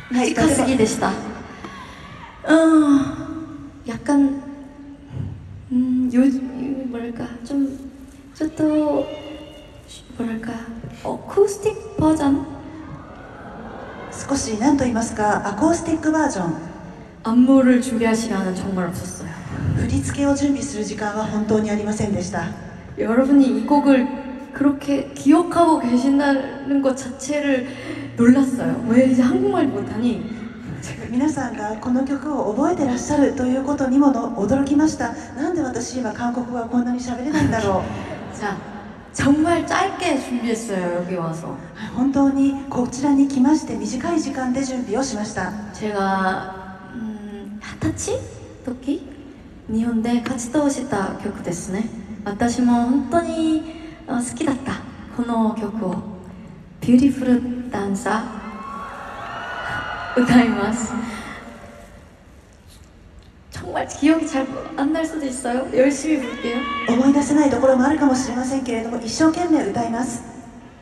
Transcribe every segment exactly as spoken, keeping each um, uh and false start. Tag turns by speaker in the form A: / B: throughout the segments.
A: 短すぎでした。음, 약간 음, 요, 뭐랄까 좀, 좀 더 뭐랄까 어쿠스틱 버전?
B: 少し何と言いますかアコースティックバージョン
A: 안무를 준비할 시간은 정말 없었어요.
B: 振り付けを準備する時間は本当にありませんでした。
A: 여러분이 이 곡을 그렇게 기억하고 계신다는 것 자체를 놀랐어요. 왜 이제 한국말 못하니?
B: 皆さんがこの曲を覚えてらっしゃるということにも驚きました。なんで私今韓国語はこんなに喋れないんだろう。
A: 자, 정말 짧게 준비했어요. 여기 와서.
B: 本当にこちらに来まして短い時間で準備をしました。
A: 제가 음, 하타치? 토끼? 일본에 活動した曲ですね。私も本当に好きだったこの曲を Beautiful Dancer 歌います。 정말 기억이 잘 안 날 수도 있어요. 열심히 볼게요.
B: 思い出せないところもあるかもしれませんけれども、一生懸命歌います。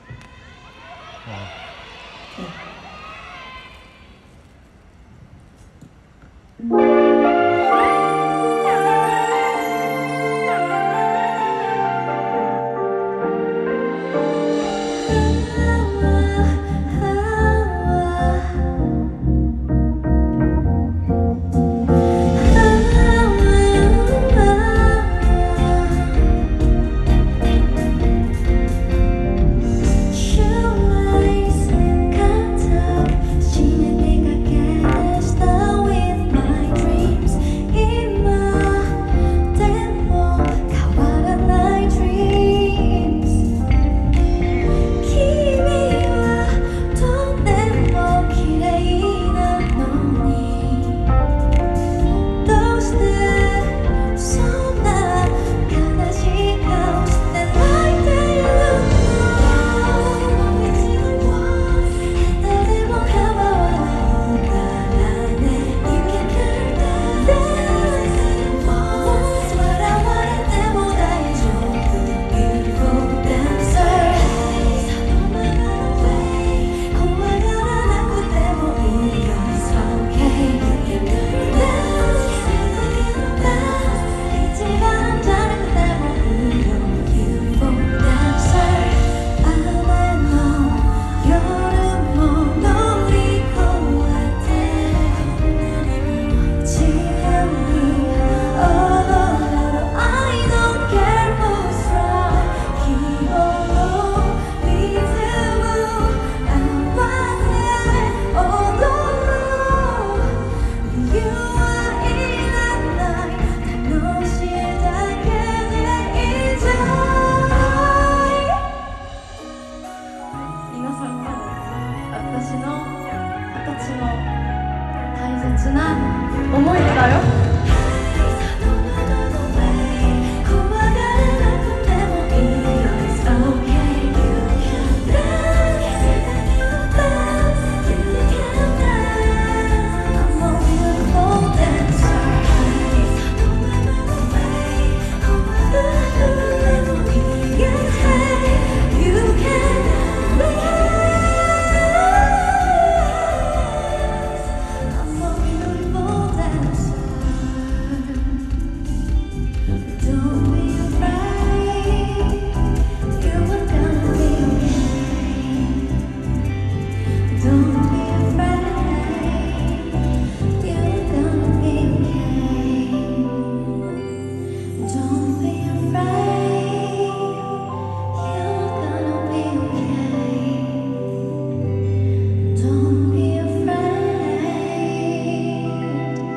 B: 私の二十歳の大切な思いだよ。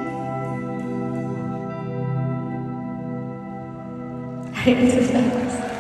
B: ありがとうございます。